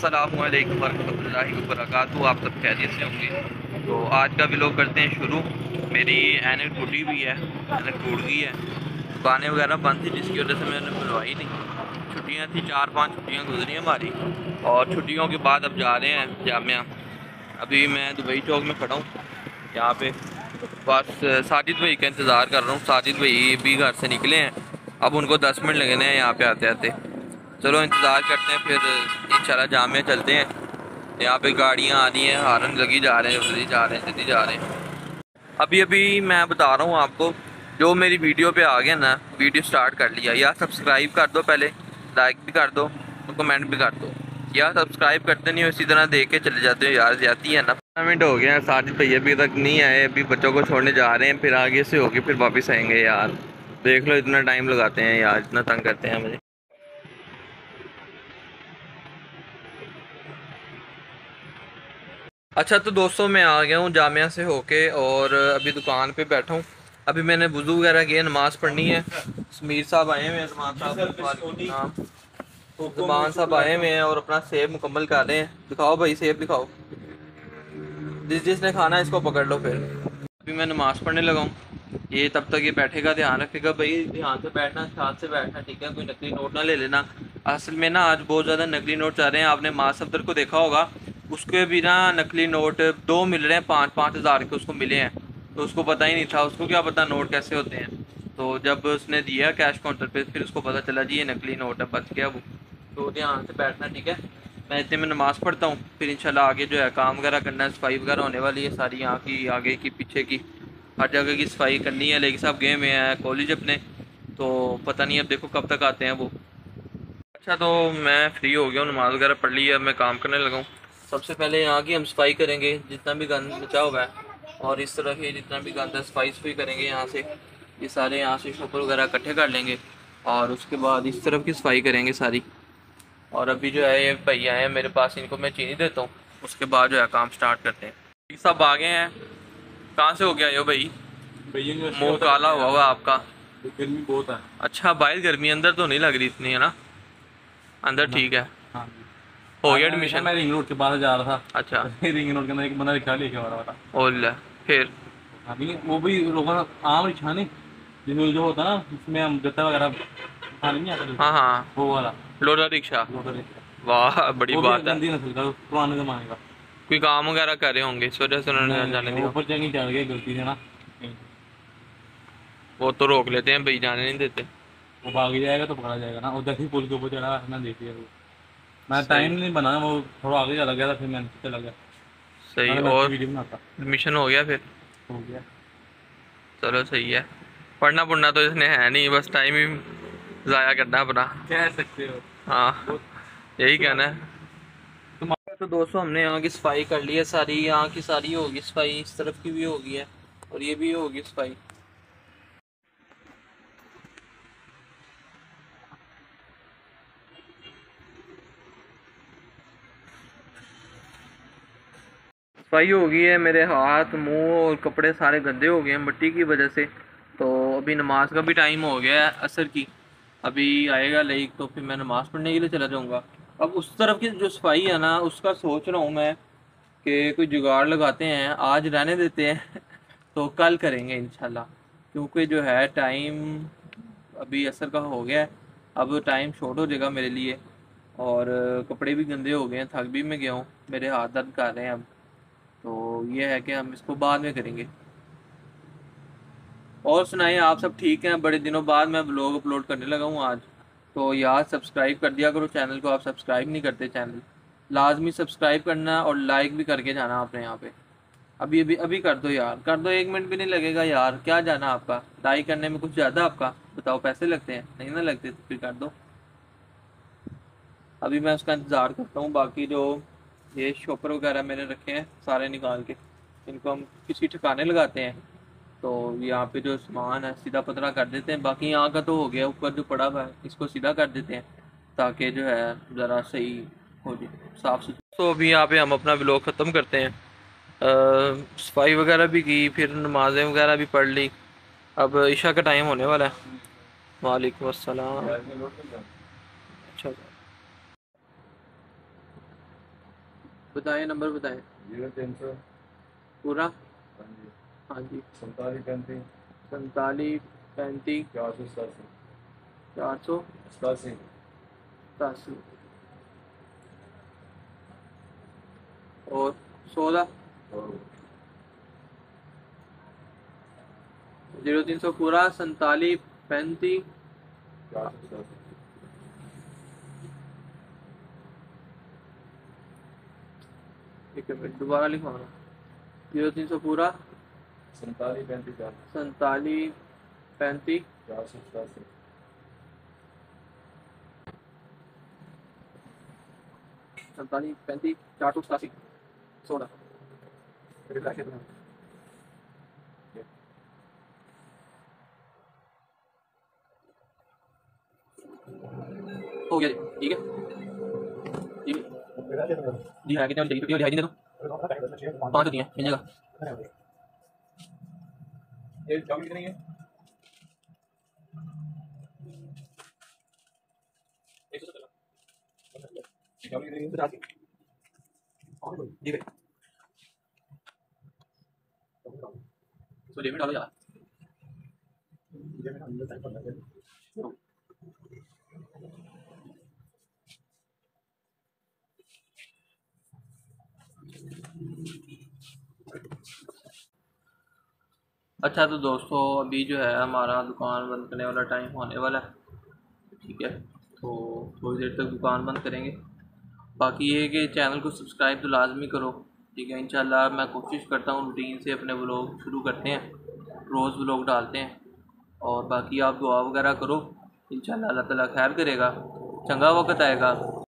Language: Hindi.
अस्सलामुअलैकुम वरहमतुल्लाहि वबरकातुहू। आप सब खैरियत से होंगे। तो आज का व्लॉग करते हैं शुरू। मेरी ऐनक टूटी हुई है, ऐनक टूट गई है। दुकानें वगैरह बंद थी जिसकी वजह से मैंने बुलवाई नहीं। छुट्टियां थी, 4-5 छुट्टियां गुजरी हमारी और छुट्टियों के बाद अब जा रहे हैं जामिया। अभी मैं दुबई चौक में खड़ा हूँ यहाँ पे, बस साजिद भाई का इंतज़ार कर रहा हूँ। साजिद भाई भी घर से निकले हैं, अब उनको 10 मिनट लगने हैं यहाँ पे आते आते। चलो इंतज़ार करते हैं, फिर इंशाल्लाह जामिया चलते हैं। यहाँ पे गाड़ियाँ आ रही हैं, हारन लगी जा रहे हैं, जल्दी जा रहे हैं, जल्दी जा रहे हैं। अभी अभी मैं बता रहा हूँ आपको, जो मेरी वीडियो पे आ गया ना, वीडियो स्टार्ट कर लिया, या सब्सक्राइब कर दो, पहले लाइक भी कर दो तो कमेंट भी कर दो। या सब्सक्राइब करते नहीं हो, इसी तरह देख के चले जाते हो यार, जाती है ना। 15 मिनट हो गया, साजिद भैया अभी तक नहीं आए, अभी बच्चों को छोड़ने जा रहे हैं, फिर आगे से होके फिर वापस आएंगे यार। देख लो इतना टाइम लगाते हैं यार, इतना तंग करते हैं मुझे। अच्छा तो दोस्तों, मैं आ गया हूँ जामिया से होके और अभी दुकान पे बैठा हूँ। अभी मैंने वुज़ू वगैरह किया, नमाज़ पढ़नी है। समीर साहब आए हुए हैं, ज़मान साहब आए हुए हैं और अपना सेब मुकम्मल कर रहे हैं। दिखाओ भाई, सेब दिखाओ, जिसने खाना है इसको पकड़ लो। फिर अभी मैं नमाज़ पढ़ने लगा हूँ, ये तब तक ये बैठेगा, ध्यान रखेगा भाई, ध्यान से बैठना, साथ से बैठना, ठीक है। कोई नकली नोट ना ले लेना। असल में ना आज बहुत ज़्यादा नकली नोट चल रहे हैं, आपने माँ सफदर को देखा होगा, उसके भी ना नकली नोट 2 मिल रहे हैं, 5-5 हज़ार के उसको मिले हैं। तो उसको पता ही नहीं था, उसको क्या पता नोट कैसे होते हैं। तो जब उसने दिया कैश काउंटर पे, फिर उसको पता चला जी ये नकली नोट है, बच गया वो। तो ध्यान से बैठना, ठीक है। मैं इतने में नमाज़ पढ़ता हूँ, फिर इंशाल्लाह आगे जो है काम वगैरह करना है, सफाई वगैरह होने वाली है सारी, यहाँ की, आगे की, पीछे की, हर जगह की सफाई करनी है। लेकिन साहब गए हुए हैं कॉलेज अपने, तो पता नहीं अब देखो कब तक आते हैं वो। अच्छा तो मैं फ्री हो गया हूँ, नमाज़ वगैरह पढ़ ली है, मैं काम करने लगा हूँ। सबसे पहले यहाँ की हम सफाई करेंगे, जितना भी गंद बचा हुआ है, और इस तरह के जितना भी गंद है सफाई करेंगे यहाँ से। ये सारे यहाँ से शोपर वगैरह इकट्ठे कर लेंगे और उसके बाद इस तरफ की सफाई करेंगे सारी। और अभी जो है ये भैया हैं मेरे पास, इनको मैं चीनी देता हूँ, उसके बाद जो है काम स्टार्ट करते हैं। ये सब आ गए हैं। कहाँ से हो गया यो भाई? मुँह काला हुआ हुआ आपका, गर्मी बहुत है। अच्छा बाहर गर्मी, अंदर तो नहीं लग रही इतनी है ना? अंदर ठीक है। हाँ, हो गया एडमिशन? मैं रिंग रोड के पास जा रहा था। अच्छा। रिंग रोड के अंदर एक बंदा रिक्शा लेके आ रहा था। ओला फिर अभी वो भी लोगों का आम रिक्शा नहीं, जिसमें जो होता है ना, इसमें हम गत्ता वगैरह खाने नहीं आता, हाँ हाँ, वो वाला लोडा रिक्शा। Local rickshaw. वाह बड़ी वो भी बात है। गंदी नस्ल का, पुराने जमाने का। कोई काम वगैरह कर रहे होंगे, इस वजह से उन्होंने जाने नहीं, दिया। ऊपर जाके चढ़ गए गलती से ना, वो तो रोक लेते हैं भाई, जाने नहीं देते। वो भाग जाएगा तो पकड़ा जाएगा ना। उधर ही पुल के ऊपर चढ़ा, मैं देख लिया वो। मैं सही, टाइम नहीं बना, वो थोड़ा आगे चला गया था, फिर मैं चला गया। सही। मैं और वीडियो बनाता। एडमिशन हो गया फिर? हो गया। चलो सही है। पढ़ना पुढ़ना तो इसने है नहीं, बस टाइम ही ज़ाया करना अपना। कह सकते हो। हाँ, यही कहना है। तो दोस्तों हमने यहाँ की सफाई कर ली है सारी, यहाँ की सारी होगी सफाई, इस तरफ की भी होगी है और ये भी होगी सफाई। सफाई हो गई है, मेरे हाथ मुंह और कपड़े सारे गंदे हो गए हैं मिट्टी की वजह से। तो अभी नमाज का भी टाइम हो गया है असर की, अभी आएगा लाइक, तो फिर मैं नमाज़ पढ़ने के लिए चला जाऊँगा। अब उस तरफ की जो सफाई है ना, उसका सोच रहा हूँ मैं कि कोई जुगाड़ लगाते हैं, आज रहने देते हैं तो कल करेंगे इंशाल्लाह। क्योंकि जो है टाइम अभी असर का हो गया है, अब टाइम शॉर्ट हो जाएगा मेरे लिए, और कपड़े भी गंदे हो गए हैं, थक भी मैं गया हूँ, मेरे हाथ दर्द कर रहे हैं अब। तो ये है कि हम इसको बाद में करेंगे। और सुनाइए, आप सब ठीक हैं? बड़े दिनों बाद मैं ब्लॉग अपलोड करने लगा हूँ आज। तो यार सब्सक्राइब कर दिया करो चैनल को, आप सब्सक्राइब नहीं करते चैनल, लाजमी सब्सक्राइब करना और लाइक भी करके जाना आपने यहाँ पे। अभी अभी अभी कर दो यार, कर दो, 1 मिनट भी नहीं लगेगा यार, क्या जाना आपका लाइक करने में, कुछ ज़्यादा आपका बताओ, पैसे लगते हैं? नहीं ना लगते तो फिर कर दो। अभी मैं उसका इंतज़ार करता हूँ। बाकी जो ये शॉपर वगैरह मैंने रखे हैं सारे निकाल के, इनको हम किसी ठिकाने लगाते हैं। तो यहाँ पे जो सामान है सीधा पतला कर देते हैं, बाकी यहाँ का तो हो गया, ऊपर जो पड़ा हुआ है इसको सीधा कर देते हैं ताकि जो है ज़रा सही हो जाए, साफ़ सुथरा। तो अभी यहाँ पे हम अपना व्लॉग ख़त्म करते हैं। सफाई वगैरह भी की, फिर नमाज़ें वगैरह भी पढ़ ली, अब ईशा का टाइम होने वाला है। वालेकुम अस्सलाम। अच्छा बताएं, नंबर बताएं 0300 पूरा। हाँ जी हाँ जी, 47 47 35 487 487। 87 और 16 और 0300 पूरा 47 35। 487 एक मिनट दोबारा लिखवाना। 0300 पूरा 47 35 47 35 487 47 35 487 16। हो गया जी, ठीक है जी। जी है, कितने वाली चाहिए? 50 वाली है, दे दो। 5 होती हैं, मिल जाएगा। ये चावल कितनी है? 117 चावल कितनी है? 50 जी भाई, तो लिमिट डालो यार। अच्छा तो दोस्तों, अभी जो है हमारा दुकान बंद करने वाला टाइम होने वाला है, ठीक है। तो थोड़ी देर तक दुकान बंद करेंगे। बाकी ये है कि चैनल को सब्सक्राइब तो लाजमी करो, ठीक है। इंशाल्लाह मैं कोशिश करता हूँ रूटीन से अपने व्लॉग शुरू करते हैं, रोज़ व्लॉग डालते हैं। और बाकी आप दुआ वगैरह करो, इंशाल्लाह अल्लाह ताला खैर करेगा, चंगा वक्त आएगा।